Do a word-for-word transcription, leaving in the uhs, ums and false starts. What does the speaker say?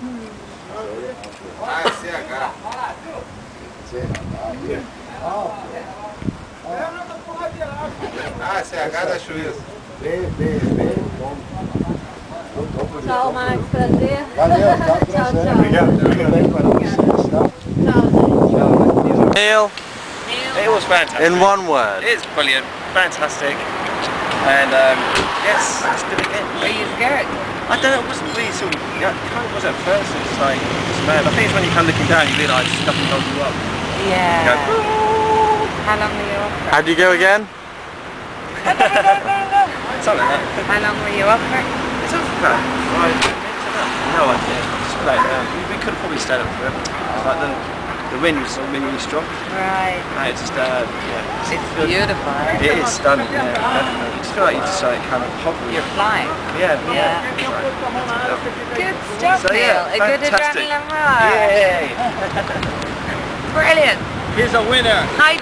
Ah, C H. Ah, C H da Suíça. B, B, B, bom. Tchau, Max, prazer. Valeu, tá, Tchau, tchau. Obrigado. Tudo bem para vocês, tá? Tchau. Neil, It was fantastic. in one word. It's brilliant, fantastic, and um, yes, let's do it again. Are you scared? I don't know, it wasn't really sort of, yeah, it kind of was at first, it's like, it's mad. I think it's when you come looking down, you realise nothing holds you up. Yeah. You go, How long were you up for? How'd you go again? something like that. How long were you up for? It's up for about five minutes, I don't know. No idea, just played down. We, we could have probably stayed up for it. It's like the, the wind was sort of really, really strong. Right. And it's just, uh, yeah. It's beautiful. It is stunning, yeah, definitely. You just feel like you're just like kind of hovering. You're flying. Yeah, Yeah. yeah. Good stuff, So, yeah, Neil. A good fantastic. adrenaline rush. Yay! Brilliant. Here's a winner. Hi.